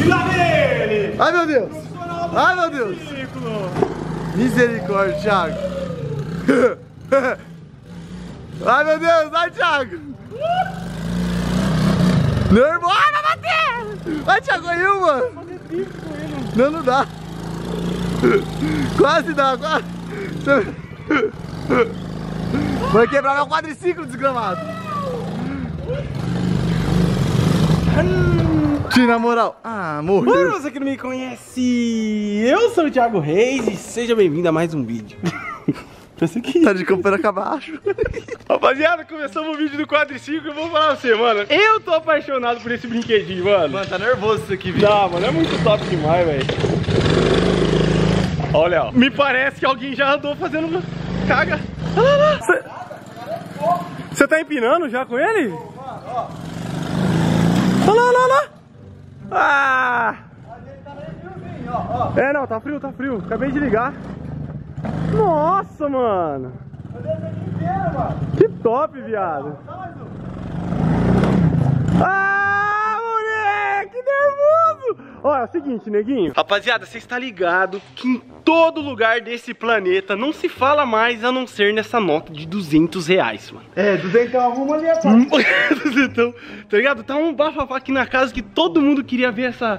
E lá ele! Ai, meu Deus! Ai, meu Deus! Misericórdia, Thiago! Ai, meu Deus! Ai, Thiago! Nervoso! Ai, vai bater! Ai, Thiago, caiu, mano! Não, não dá! Quase dá, quase! Vai quebrar meu quadriciclo, desgramado! Tio, na moral. Ah, morreu. Para você que não me conhece, eu sou o Thiago Reis e seja bem-vindo a mais um vídeo. Pensei que tá de campeira cá abaixo. Rapaziada, começamos o vídeo do quadriciclo e eu vou falar pra você, mano. Eu tô apaixonado por esse brinquedinho, mano. Mano, tá nervoso isso aqui, viu? Não, mano, é muito top demais, velho. Olha, ó. Me parece que alguém já andou fazendo uma caga. Olha lá. Você tá empinando já com ele? Olha lá, olha lá. Ah! É, não, tá frio, tá frio. Acabei de ligar. Nossa, mano. Que top, viado. Ah, moleque, nervoso. Olha, é o seguinte, neguinho. Rapaziada, você está ligado que em todo lugar desse planeta não se fala mais a não ser nessa nota de 200 reais, mano. É, 200 arruma ali, rapaz. 200, tá ligado? Tá um bafafá aqui na casa que todo mundo queria ver essa...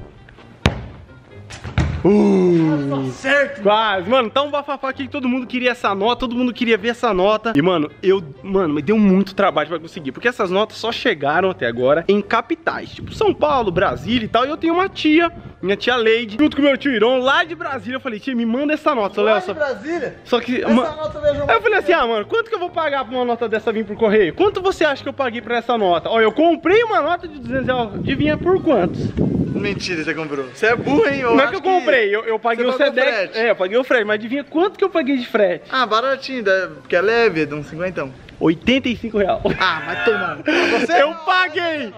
certo. Quase, mano, tá um bafafá aqui que todo mundo queria essa nota, todo mundo queria ver essa nota. E, mano, me deu muito trabalho pra conseguir, porque essas notas só chegaram até agora em capitais, tipo São Paulo, Brasília e tal. E eu tenho uma tia, minha tia Leide, junto com meu tio Iron, lá de Brasília. Eu falei, tia, me manda essa nota, Léo. De Brasília? Só que, essa nota vejo. Aí eu falei assim, ah, mano, quanto que eu vou pagar pra uma nota dessa vir por correio? Quanto você acha que eu paguei pra essa nota? Olha, eu comprei uma nota de 200 reais, adivinha por quantos? Mentira, você comprou. Você é burro, hein? Não é que eu comprei, eu paguei o Sedex. Frete. É, eu paguei o frete, mas adivinha quanto que eu paguei de frete? Ah, baratinho, porque é leve, de uns 50. 85 reais. Ah, mas tomando. Eu paguei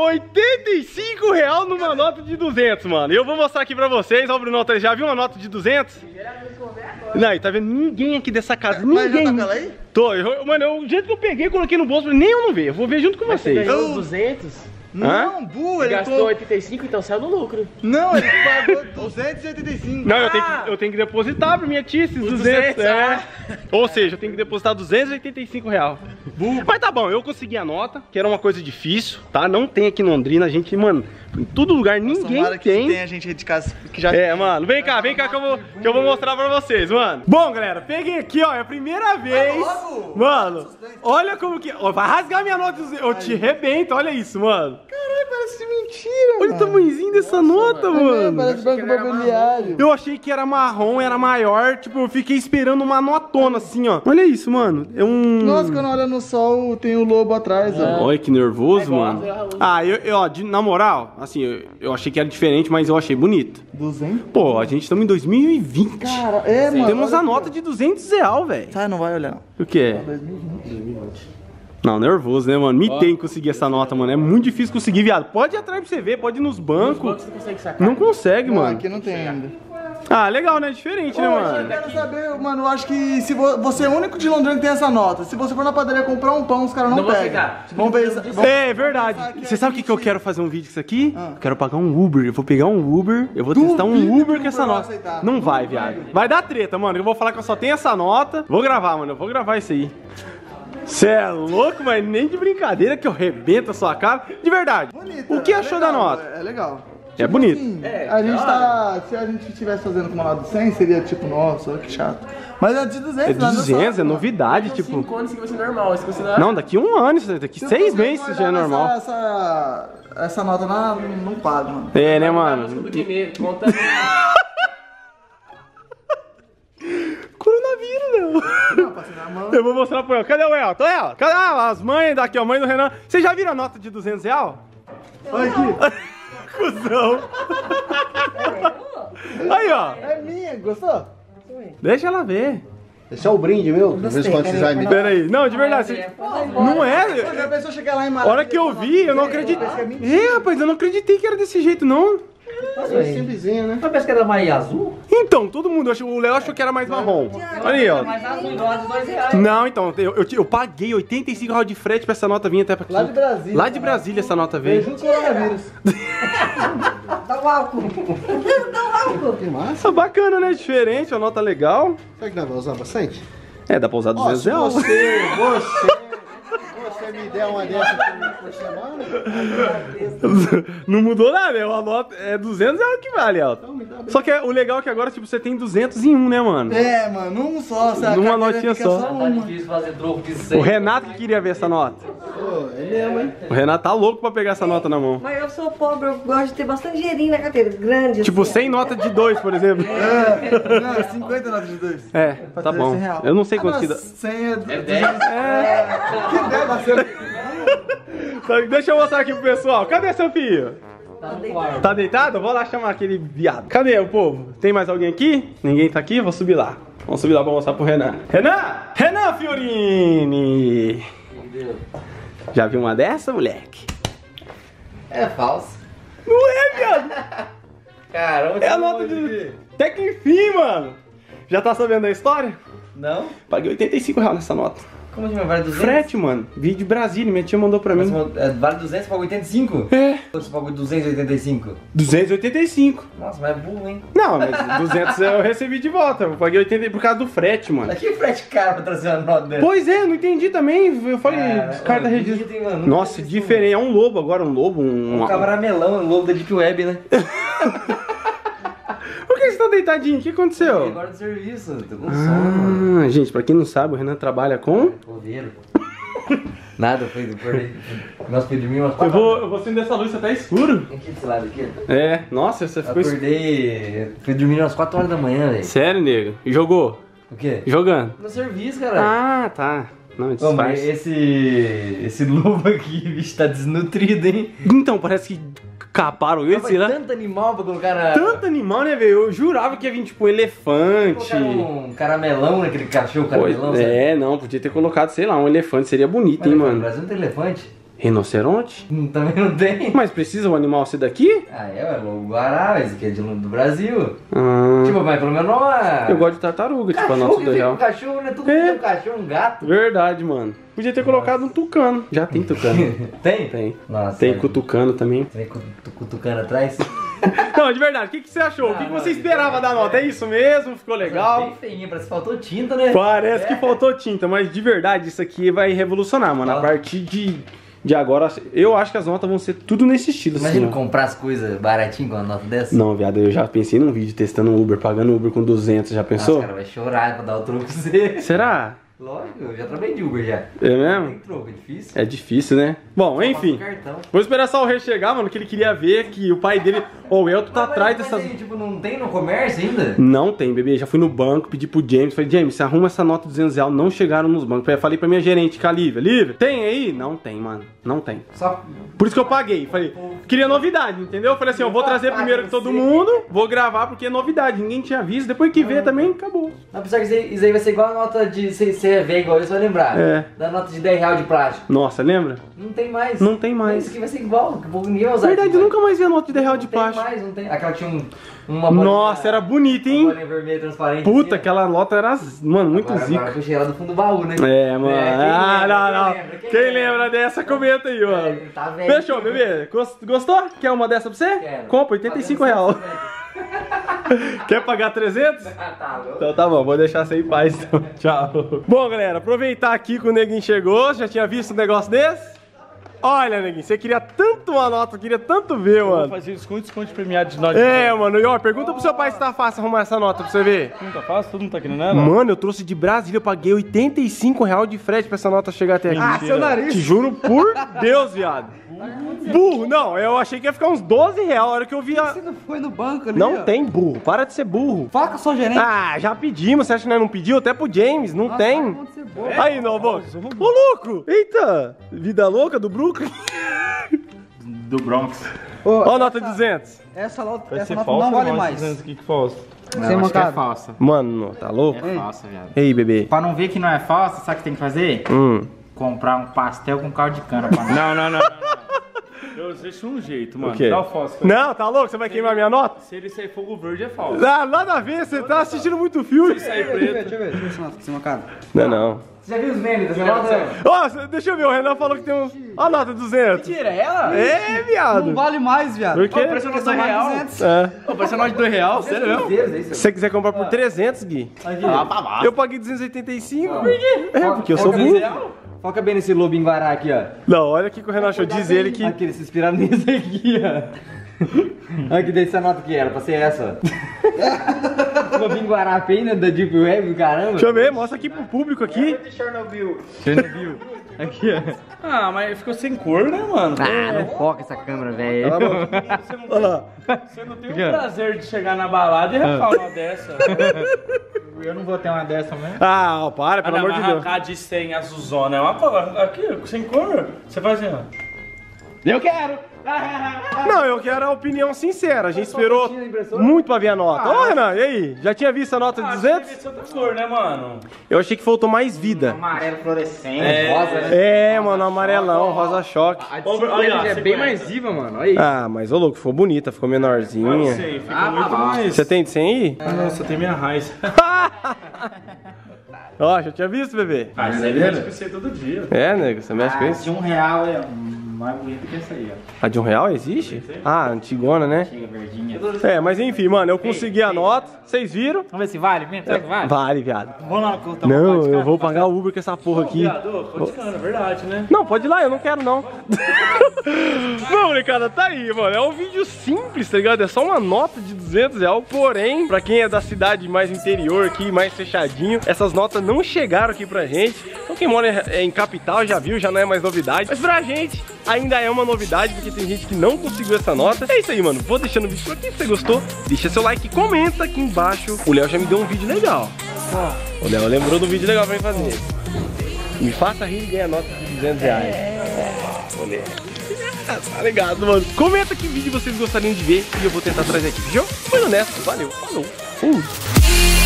85 reais numa nota de 200, mano. E eu vou mostrar aqui pra vocês, ó, Bruno, já viu uma nota de 200? Não, e tá vendo ninguém aqui dessa casa, ninguém. Já tá com ela aí? Tô, mano, o jeito que eu peguei, coloquei no bolso, nem eu não ver, eu vou ver junto com vocês. Ganhou 200? Não, burro, ele gastou 85, então saiu no lucro. Não, ele pagou 285. Não, eu tenho que depositar pra minha tia esses 200. Ou seja, eu tenho que depositar 285 reais. Mas tá bom, eu consegui a nota, que era uma coisa difícil, tá? Não tem aqui em Londrina, a gente, mano, em todo lugar ninguém tem. Tem a gente aí de casa que já... É, mano, vem cá que eu vou mostrar pra vocês, mano. Bom, galera, peguei aqui, ó, é a primeira vez. Mano, olha como que... Ó, vai rasgar minha nota, eu te rebento, olha isso, mano. Caralho, parece mentira, olha o tamanhozinho dessa nota, mano. Parece banco imobiliário. Eu achei que era marrom, era maior, tipo, eu fiquei esperando uma notona assim, ó. Olha isso, mano, é um... Nossa, quando olha no sol, tem o lobo atrás, ó. Olha que nervoso, mano. Ah, na moral, assim, eu achei que era diferente, mas eu achei bonito. 200? Pô, a gente estamos em 2020. Cara, mano. Temos a nota de 200 reais, velho. Tá, não vai olhar. O que é? 2020. Não, nervoso, né, mano? Me tem que conseguir essa nota, mano. É muito difícil conseguir, viado. Pode ir atrás pra você ver, pode ir nos bancos. Você consegue sacar? Não consegue, mano. Aqui não tem ainda. Ah, legal, né? Diferente, né, mano? Eu quero saber, mano, eu acho que se você é o único de Londrina que tem essa nota. Se você for na padaria comprar um pão, os caras não pegam. Vamos ver isso. É verdade. Você sabe o que eu quero fazer um vídeo com isso aqui? Eu quero pagar um Uber. Eu vou pegar um Uber, eu vou testar um Uber com essa nota. Não vai, viado. Vai dar treta, mano. Eu vou falar que eu só tenho essa nota. Vou gravar, mano. Eu vou gravar isso aí. Você é louco, mas nem de brincadeira que eu rebento a sua cara. De verdade. Bonita, O que achou da nota? É legal. É bonito. Assim, a gente tá... Se a gente estivesse fazendo com uma nota de 100, seria tipo, nossa, que chato. Mas é de 200, É 200, é novidade, tipo... 5 anos que vai ser normal, se você Não, daqui um ano, daqui 6 meses isso já é normal. Essa nota não paga, mano. É, né, mano? Conta. Coronavírus, não. Passei na mão. Eu vou mostrar pro El. Cadê o El? Cadê as mães daqui, a mãe do Renan? Vocês já viram a nota de 200 reais? Olha aqui. Cusão. Aí, ó. É minha, gostou? Deixa ela ver. Esse é o brinde, meu? Às vezes pode precisar me dar. Pera aí. Não, de verdade. Não é? Já pensou chegar lá em A hora que eu vi, eu não acreditei. Rapaz, eu não acreditei que era desse jeito, não. É simplesinho, né? Não parece que é da Maria Azul? Então, todo mundo, o Léo achou que era mais marrom. Olha aí, ó. Mas azul igual a de R$2. Não, então, eu paguei 85 reais de frete pra essa nota vir até pra aqui. Lá de Brasília. Lá de Brasília essa nota veio. Junto com o coronavírus. Dá o álcool. Dá o álcool. Que massa. Ah, bacana, né? Diferente, uma nota legal. Será que dá pra usar bastante? É, dá pra usar 200 Se reais. você me der uma dessa por semana, Não mudou nada, né? Uma nota é 200 reais que vale, Alto. Só que o legal é que agora, tipo, você tem 200 em um, né, mano? É, mano, um só. Se a Numa carteira notinha fica só. Tá uma. difícil fazer troco de 100. O Renato que queria ver essa nota. é mesmo, hein? O Renato tá louco pra pegar essa nota na mão. Mas eu sou pobre, eu gosto de ter bastante dinheirinho na carteira, grande. Tipo, assim. 100 notas de 2, por exemplo. Não, 50 notas de 2. É, tá bom. R$100. Eu não sei quanto que dá. 100 é... É 10. Que dela, você... Deixa eu mostrar aqui pro pessoal. Cadê seu filho? Tá no quarto. Tá deitado? Eu vou lá chamar aquele viado. Cadê o povo? Tem mais alguém aqui? Ninguém tá aqui? Vou subir lá. Vamos subir lá pra mostrar pro Renan. Renan Fiorini! Já viu uma dessa, moleque? É falso. Não é, viado? Caramba, É a nota de... Até que enfim, mano. Já tá sabendo da história? Não? Paguei 85 reais nessa nota. Como assim, vale 200? Frete, mano. Vídeo de Brasília, minha tia mandou pra mim. Vale 200, você pagou 85? É, Você pagou 285? 285. Nossa, mas é burro, hein? Não, mas 200 eu recebi de volta. Eu paguei 80 por causa do frete, mano. Aqui frete caro pra trazer uma nota dessa. Pois é, eu não entendi também. Eu falei, os caras da rede. bonito, hein, mano? Nossa, diferente. É um lobo agora, um lobo. Um camaramelão, um lobo da Deep Web, né? Por que você tá deitadinho? O que aconteceu? Agora do serviço, tô com sono, mano. Ah, gente, pra quem não sabe, o Renan trabalha com. Coveiro. Nada, foi acordei. Nós foi dormir umas Eu 4 vou acender essa luz, tá até escuro. Aqui desse lado aqui. É, nossa, você ficou escuro. Acordei. Fui dormir umas 4 horas da manhã, velho. Sério, nego? E jogou? O quê? Jogando. No serviço, cara. Ah, tá. Não, Ô, mas disfarce. esse lobo aqui, bicho, tá desnutrido, hein? Então, parece que caparam ele, sei lá. Tanto animal pra colocar na... Tanto animal, né, velho? Eu jurava que ia vir, tipo, um elefante. Colocaram um caramelão naquele cachorro, Pois, caramelão, sabe? é, não, podia ter colocado, sei lá, um elefante, seria bonito, Mas hein, no mano? Brasil não tem elefante? Rinoceronte? Também não tem. Mas precisa um animal ser daqui? Ah, é, o Guará, esse aqui é do Brasil. Ah, Tipo, mas pelo menos não é... eu gosto de tartaruga, tipo, a Cachorro nota que do fica real. um cachorro, né? Tudo É. tem um cachorro, um gato. Verdade, mano. Podia ter colocado um tucano. Já tem tucano. Tem? Tem. Nossa. Tem cutucano também. Tem cutucando atrás? Não, de verdade, o que você achou? O que você esperava da nota? É isso mesmo? Ficou legal? Bem feinha, parece que faltou tinta, né? Parece que faltou tinta, mas de verdade, isso aqui vai revolucionar, mano. A Ó. partir de agora, eu acho que as notas vão ser tudo nesse estilo, Imagina assim, ó. comprar as coisas baratinho com uma nota dessa. Não, viado, eu já pensei num vídeo testando um Uber, pagando Uber com 200, já Nossa, pensou? cara, vai chorar pra dar o troco pra você. Será? Lógico, eu já trabalhei de Uber já. É Tem mesmo? troco, é difícil. É difícil, né? Bom, enfim. Passa o cartão. Vou esperar só o Rei chegar, mano, que ele queria ver que o pai dele... Ô, o Elton tá Mas- atrás mas dessas... aí, tipo, não tem no comércio ainda? Não tem, bebê. Já fui no banco, pedi pro James. Falei, James, você arruma essa nota de 200 reais. Não chegaram nos bancos. Eu falei pra minha gerente, que é a Lívia. Lívia, tem aí? Não tem, mano. Não tem. Só... Por isso que eu paguei. Falei, queria novidade, entendeu? Falei assim, eu vou trazer primeiro que todo mundo. Vou gravar porque é novidade. Ninguém tinha visto. Depois que vê também, acabou. Apesar que isso aí vai ser igual a nota de... Você vê igual, isso vai lembrar. É. Da nota de 10 reais de plástico. Nossa, lembra? Não tem mais. Não tem mais. Isso aqui vai ser igual, que o povo ninguém vai usar. Verdade, isso eu mais. nunca mais vi a nota de 10 reais de Não tem plástico. mais, não tem. Aquela tinha uma bolinha... Nossa, era bonita, Uma hein? bolinha vermelha transparente. Puta, assim, ó. aquela nota era, mano, muito Agora zica. eu puxei ela do fundo do baú, né? É, mano. quem Ah, lembra, não, quem não. lembra, Quem lembra dessa, comenta aí, mano. Tá velho. Fechou, bebê? Gostou? Quer uma dessa pra você? Quero. Compra, 85 reais. Quer pagar 300? Tá louco. Então tá bom, vou deixar você em paz então. Tchau. Bom, galera, aproveitar aqui que o Neguinho chegou. Já tinha visto um negócio desse? Olha, Neguinho, você queria tanto uma nota, queria tanto ver, mano. Fazer desconto premiado de nós. É, mano, e ó, pergunta pro seu pai se tá fácil arrumar essa nota pra você ver. Não tá fácil? Todo mundo tá querendo nela? Mano, eu trouxe de Brasília, eu paguei 85 reais de frete pra essa nota chegar até aqui. Ah, seu nariz. Te juro por Deus, viado. Burro, não, eu achei que ia ficar uns 12 reais a hora que eu vi a... Você não foi no banco ali, Não ó? tem burro, para de ser burro. Fala com a sua gerente. Ah, já pedimos, você acha que nós não pediu? Até pro James, não tem. Pode ser boa. Aí, não, vou. Ô, louco! Eita! Vida louca do Brooklyn. Do Bronx. Ó a nota de 200. Essa nota, Vai essa ser nota falsa não vale ou mais. mais? Que falso? Sem mancada. Falsa. Mano, tá louco? É falsa, viado. Ei, bebê. Pra não ver que não é falsa, sabe o que tem que fazer? Comprar um pastel com caldo de cana pra nós. Não. Eu deixo um jeito, mano. O quê? Dá o fósforo. Não, tá louco? Você vai queimar minha nota? Se ele sair fogo verde, é falso. Ah, nada a ver, você tá assistindo muito filme. Se sair preto... Deixa eu ver essa nota que você marcado. Não. Você já viu os memes dessa nota? Ó, deixa eu ver, o Renan falou que tem uns... Ó a nota 200. Mentira, ela? É, viado. Não vale mais, viado. Por quê? Parece uma nota real. É. Parece uma nota de R$2, sério mesmo? Se você quiser comprar por 300, Gui. Eu paguei 285. Por quê? É, porque eu sou Foca burro. bem- Foca bem nesse lobinho guará aqui, ó. Não, olha o que o Renan achou. Diz ele que... Aqui, eles se inspiraram nisso aqui, ó. Olha que dessa nota que era, pra ser essa, ó. Lobinho guará pena da Deep Web, caramba. Deixa eu ver, mostra aqui pro público aqui. Chernobyl. Aqui, ó. Ah, mas ficou sem cor, né, mano? Ah, não foca essa câmera, velho. Olha lá. Você não tem o prazer de chegar na balada e rafar uma dessa. Eu não vou ter uma dessa mesmo. Ah, ó, para, pelo amor de Deus. Arrancar de 100 azulzona é uma cor. Aqui, sem cor, você faz assim, ó. Eu quero! Não, eu quero a opinião sincera. A gente esperou muito pra ver a nota. Ô, Renan, e aí? Já tinha visto a nota de 200? Devia ser outra cor, né, mano? Eu achei que faltou mais vida. Amarelo fluorescente. Rosa, né? É, mano, amarelão, rosa choque. A de é bem mais viva, mano. Olha aí. Ah, mas ô louco, ficou bonita, ficou menorzinha. Sim, fica muito mais. Você tem de 100 aí? Ah, não, só tem minha raiz. Ó, já tinha visto, bebê? Ah, isso aí mexe com isso aí todo dia. É, nego, você mexe com A isso? de R$1 é mais bonita que essa aí, ó. A de R$1 existe? Ah, antigona, né? Chega verdinha. É, mas enfim, mano, eu consegui a nota. Vocês viram? Vamos ver se vale mesmo? Será que vale? Vale, viado. Vamos lá cortar Não, eu vou pagar o Uber com essa porra aqui. Viado, é verdade, né? Não, pode ir lá, eu não quero não. Não, molecada, tá aí, mano. É um vídeo simples, tá ligado? É só uma nota de R$200. Porém, pra quem é da cidade mais interior aqui, mais fechadinho, essas notas não chegaram aqui pra gente. Então quem mora em capital já viu, já não é mais novidade. Mas pra gente ainda é uma novidade, porque tem gente que não conseguiu essa nota. É isso aí, mano. Vou deixando o vídeo por aqui. Se você gostou, deixa seu like e comenta aqui embaixo. O Léo já me deu um vídeo legal. O Léo lembrou do vídeo legal pra mim fazer. Me faça rir e ganha nota de R$200. Olha. Tá ligado, mano. Comenta que vídeo vocês gostariam de ver e eu vou tentar trazer aqui, viu? Foi honesto, valeu, falou. Fui.